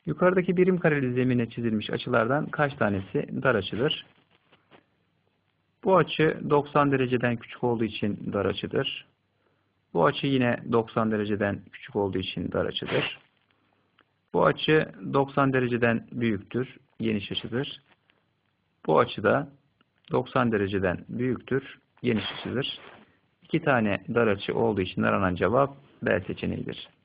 Yukarıdaki birim kareli zemine çizilmiş açılardan kaç tanesi dar açıdır? Bu açı 90 dereceden küçük olduğu için dar açıdır. Bu açı yine 90 dereceden küçük olduğu için dar açıdır. Bu açı 90 dereceden büyüktür, geniş açıdır. Bu açı da 90 dereceden büyüktür, geniş açıdır. 2 tane dar açı olduğu için aranan cevap B seçeneğidir.